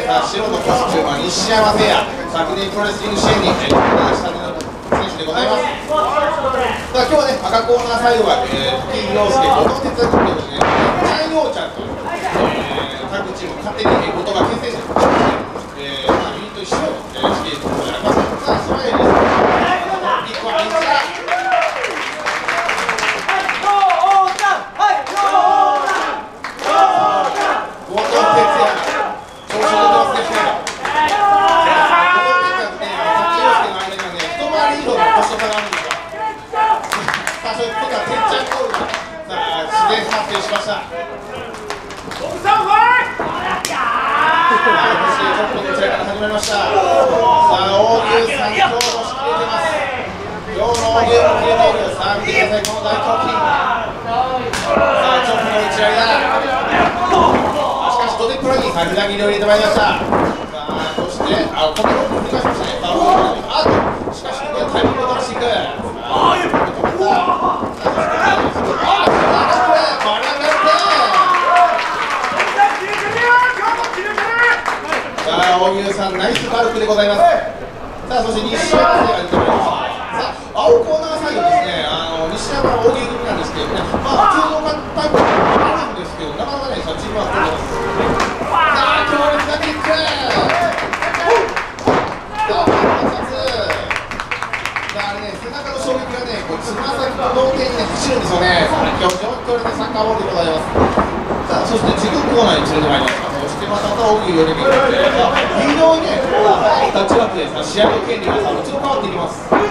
さあ白のコスチュームは西山誠也、昨年プロレスリング支援に下手の選手でございます。さあ今日はね、赤コーナーサイドが滝井陽介、後藤哲也ということでね、チャンヨウちゃんというタッグチームを勝手に後藤が結成して、ユニット一緒にしているところであります。さあ、そのようにピックは西田。左切りを入れてまいりました。さあ、そして、このロックを繰り返しましたね。しかし、ここでタイミングを出していく。大牛さん、ナイスバルクでございます。さあ、そして西山が出てまいりました。さあ、青コーナーサイドですね。西山は大牛組なんですけどね、普通のタイプあるんですけど、なかなかね、チームは組んでます。強烈なキック。あれね、背中の衝撃がね、つま先と同点にね、走るんですよね。非常に強烈なサッカーボールでございます。さあ、そして次コーナーに連れてまいりました。そしてまた大きい寄り目が来て、非常にね、速いタッチワークで試合の権利がさ、もちろん変わっていきます。さ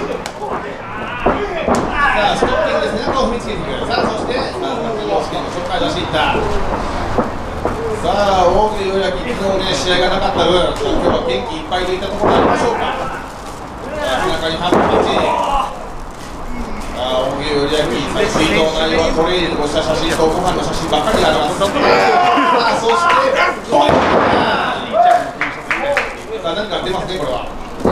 あ、ストッピングで背中を踏みつけていく。さあ、そして、滝井陽介の紹介出していった。さあ、大牛より昨日ね、試合がなかった分、今日は元気いっぱいといったところでありましょうか。さあ、背中にハンドパンチ。さあ、大牛よりツイートの内容はトレーニングをした写真とご飯の写真ばっかりがあります。さあ、そして、さあ、何か出ますね、これは。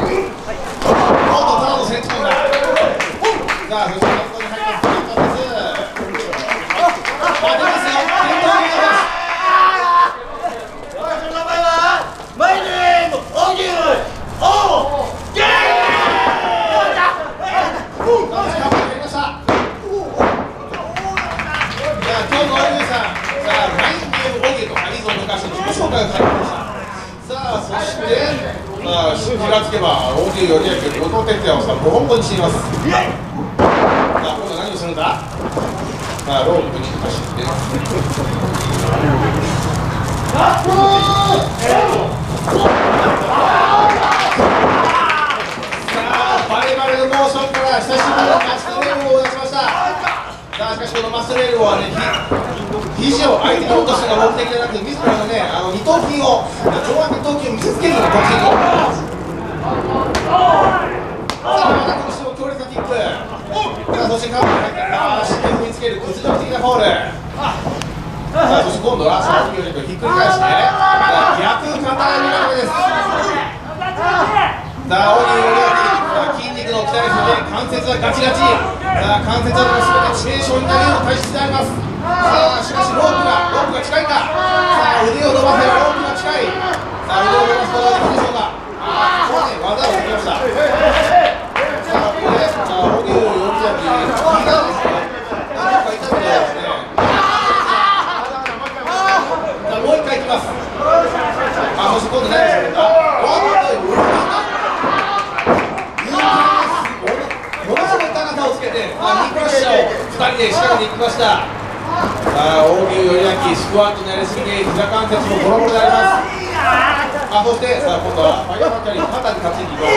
ただの先頭だ。さあ、そして、ここに入ります。出ますよ。気がつけば大牛よりやく後藤哲也をさボコボコにしています。さあ今度何をするんだ。さあロープに走ってさあバレバレのモーションから久しぶりにマストレールを出しました。さあしかしこのマストレールはね肘を相手に落とすのが目的じゃなくて自らのね二頭筋を上腕二頭筋を見せつけるのが目的。さあ、またこの人も強烈なキック。そしてカーブに入った。しっかり踏みつける屈辱的なフォール。さあ、そして今度は大牛よりひっくり返して逆肩入れです。さあ、大牛より筋肉の鍛えすぎで関節はガチガチ。さあ、関節は全て致命傷になるような体質であります。さあ、しかしロープが近いか。さあ、腕を伸ばせばロープが近い。さあ、腕を伸ばすことができるでしょうか。ここで技を取りました。さあ、ここで、大牛よりやき、膝ですね。何か痛みがですね。さあ、もう一回いきます。そして今度何をするんだ。ものすごい高さをつけて、ニックラッシャーを2人で仕掛けていきました。さあ、大牛よりやき、スクワットになりすぎて、膝関節もボロボロであります。そして、さあ、今度はファイヤーファクトリー肩に担いでいきます。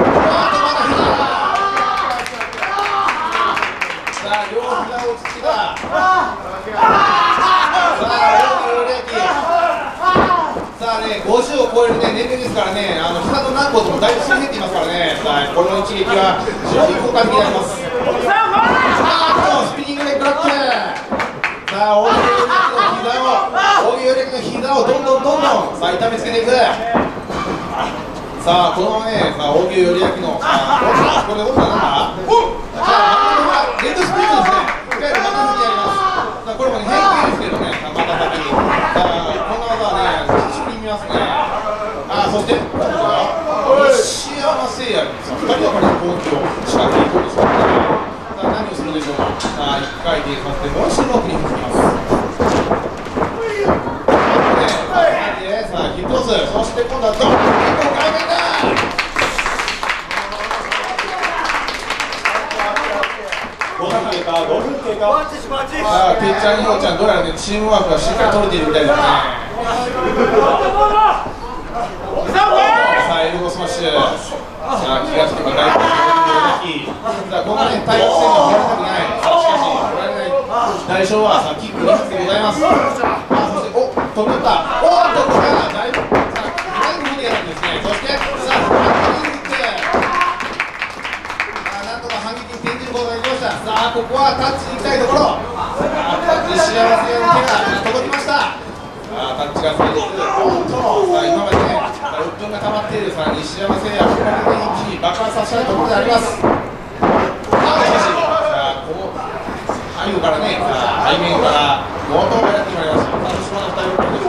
さあ、両膝をつけた。さあ、大牛よりやき。さあね、50を超えるね、年齢ですからね、膝の軟骨もだいぶすり減っていますからね、さあ、この一撃は非常に効果的になります。スピニングレッグロック。さあ、大牛よりの膝をどんどんさあ痛めつけていく。さあこのままね、さあ大牛よりやきのこれで大きななんだ。さあレッドスプリットですね。いわゆる股先にやります。さあこれもね変形ですけどね、股先に。さあこの技はね久しぶりに見ますね。 して今度は西山誠也に2人がかりの攻撃を仕掛けていこうとしています。さあ何をするでしょうか。さあ1回でさせてもう一度ロックに振ってきます。さあヒットトス、そして今度はドンキックをかけた。5分経過。さあてっちゃん、ひろちゃん、どうやらねチームワークがしっかり取れているみたいですね。さあエルゴスマッシュ。さあ気がつけば大ピンチをさあこのね対決戦には取られたくない。しかし取られない代償はさあキック2発でございます。そしておっ飛び乗った。おっとこれはだいぶさあフライングでやるんですね。そしてさあ反撃に行ってなんとか反撃に転じることができました。さあここはタッチに行きたいところ。さあタッチ幸せの手が届きました。さあタッチが成立。おっとさあ今までね鬱憤が溜まっているさあ西山誠也、ここまで一気に爆発させたいところであります。しかしさあこの背後からね背面から強盗がやってまいりました。さあそしてまだ2人です。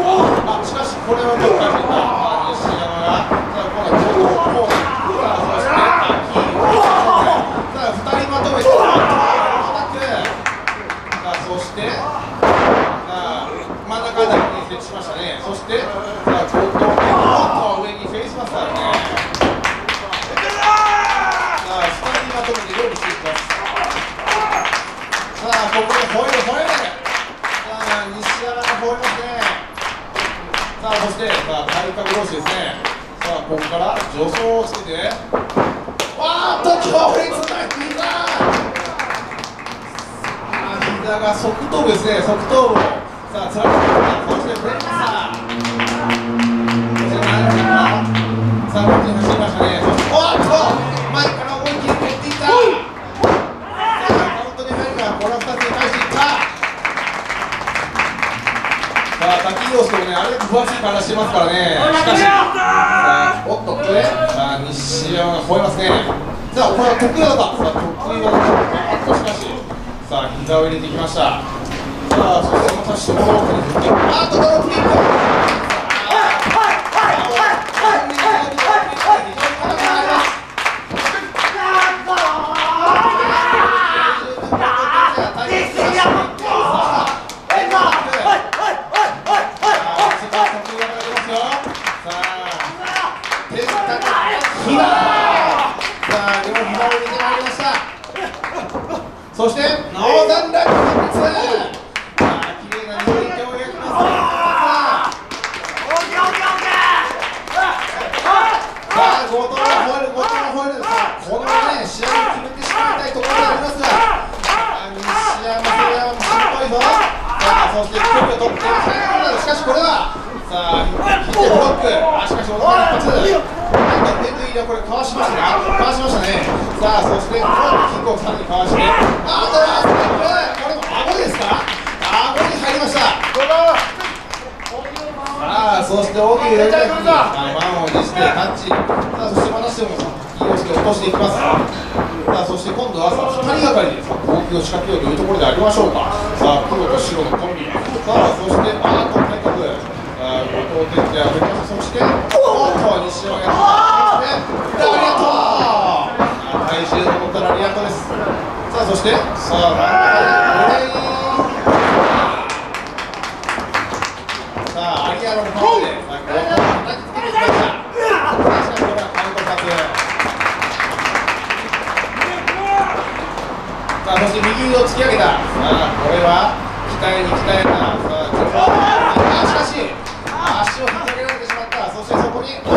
しかしこれはどうかしていた。西山がさあ今度は強盗をさあそしてキーをさあ2人まとめてアタック。さあそしてさあ真ん中あたりに設置しましたね。そしてさあ強盗上にフェイスマスターね。さあ2人まとめて料理していきます。さあここで吠える。さあ西山が吠えますね。さあそしてさあ体格同士ですね。さあここから助走をつけてわーっと強烈な膝。膝が側頭部ですね。側頭部をさあつられてそしてブレイクマスター。さあこっちに走りましたね。そしておっと前から思い切り蹴っていった。さあカウントに入るがこれは2つに返していった。さあ滝行ともねあれだけ分厚い体してますからね。しかしおっとここでさあ西山が吠えますね。さあこれは得意技か。さあ得意技しかしさあ膝を入れてきました。さあそしてまた下の奥に振ってドロップキック。そしてノーザンラックキック。きれいな2連携をやります。さあ後藤が吠える。さあこのね試合を決めてしまいたいところでありますが西山誠也も心配ぞ。さあそして距離を取ってしかしこれはさあヒッテブロック。しかし小田一発ペンディーでこれかわしましたね。さあそしてキックをさらにかわしてドラステップ。これも顎ですか。顎に入りました。さあそして大きいレンジャーに満を持してタッチ。さあそしてまたしてもいい押しで落としていきます。さあそして今度は2人がかりで攻撃を仕掛けようというところでありましょうか。さあ黒と白のコンビ。さあそして体格。後藤哲也振りました。そして西山がやった。そしてラリアット。体重の乗ったラリアットです。さあそしてさあさあアリアのパンチで後藤を叩きつけてきました。しかしこれはカウント2つ。さあそして右を突き上げた。さあこれは鍛えに鍛えた。さあしかし足を引き上げられてしまった。そしてそこにテイクドロ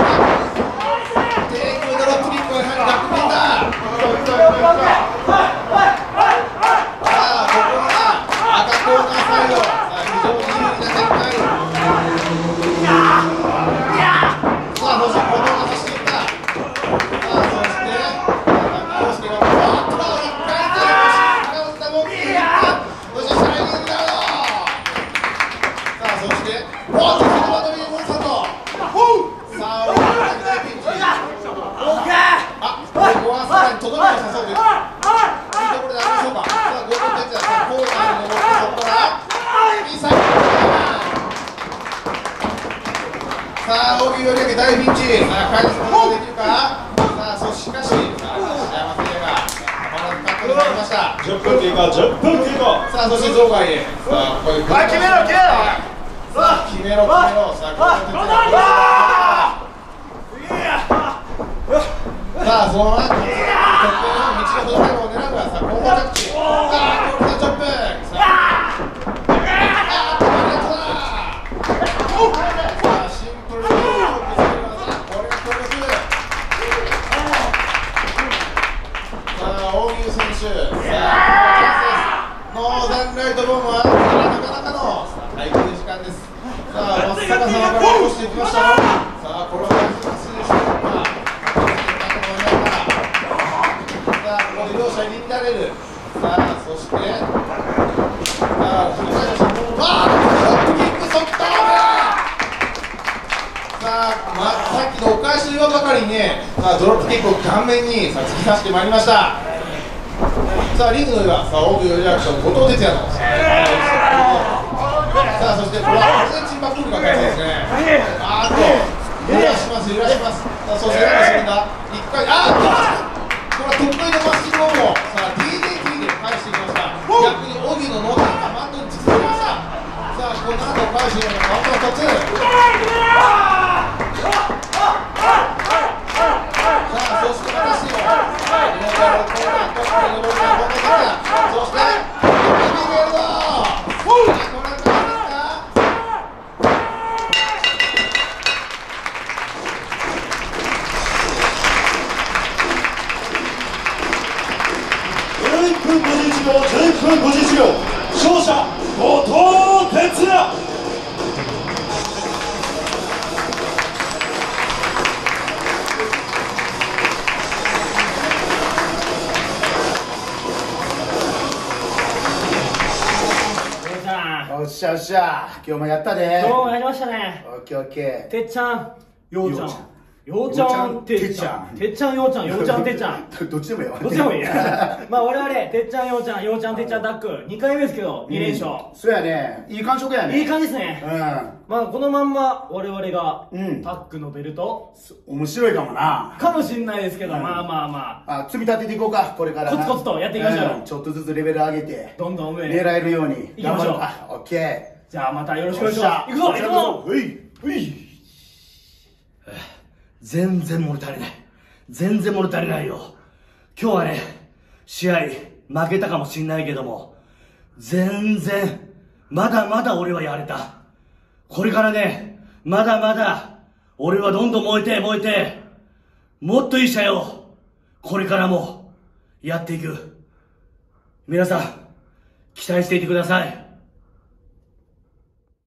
ップキックが入るバックピンだ。ささあ、大木より上げ大ピンチ。さあ、返すことができるか。さあ、しかし、さあ、幸せが、まもなくカットになりました。 10分経過、10分経過。 さあ、そして場外へ。さあ、ここで決めろ、決めろ。さあ、決めろ、決めろ。さあ、さあ、その後、得点の道がどれを狙うか。さあ、後方着地。さあ、これでチョップ。さあ、シンプルにこれが強力。さあ、大木選手。さあ、ノーザンライトボーンはなかなかの耐久時間です。さあ、松坂さんから起こしていきました。さあ、これは大事ですでしょうか。さあ、ここで両者入り乱れる。さあ、そして、さあ、振り返りました。ドロップキック速攻。さあ、さっきのお返しと言わんばかりにね、さあ、ドロップキックを顔面にさあ突き刺してまいりました。さあ、リングの上は、さあ、大木よりアクション、後藤哲也の。さあ、そしてこれはアルゼンチンバックルが勝ちですね。揺らします、揺らします。さあ、そして何をするんだ。一回、これは得意のマッシングボーンを、さあ、DDT で返していきました。逆に大木のノータンがマットに突き刺さりました。さあ、この後返していくのがカウンター2つ。さあ、そしてまたしても、このコーナートップに登るのは本田拓也。そして、ビビゲルド。これはどうですか。 11分51秒、11分51秒。勝者、後藤哲也。 おっしゃおっしゃ、今日もやったで。 今日もやりましたね。 オッケーオッケー。 てっちゃん、ようちゃん。ようちゃん、てっちゃん。てっちゃん、ようちゃん、ようちゃん、てっちゃん。 どっちでもいいわ。 どっちでもいい。まあ我々、てっちゃん、ようちゃん、ようちゃん、てっちゃんタッグ、2回目ですけど、2連勝。 そうやね。いい感触やね。 いい感じですね。まあこのまんま我々がタッグのベルト、 面白いかもな。 かもしんないですけど、まあまあまあ。 積み立てていこうか、これから。 コツコツとやっていきましょう。 ちょっとずつレベル上げて、 どんどん上狙えるように。 いきましょう。 オッケー。 じゃあまたよろしくお願いします。行くぞ、行くぞ。 ういうい。 全然物足りない。全然物足りないよ。今日はね、試合負けたかもしんないけども、全然、まだまだ俺はやれた。これからね、まだまだ、俺はどんどん燃えて、もっといい試合を、これからも、やっていく。皆さん、期待していてください。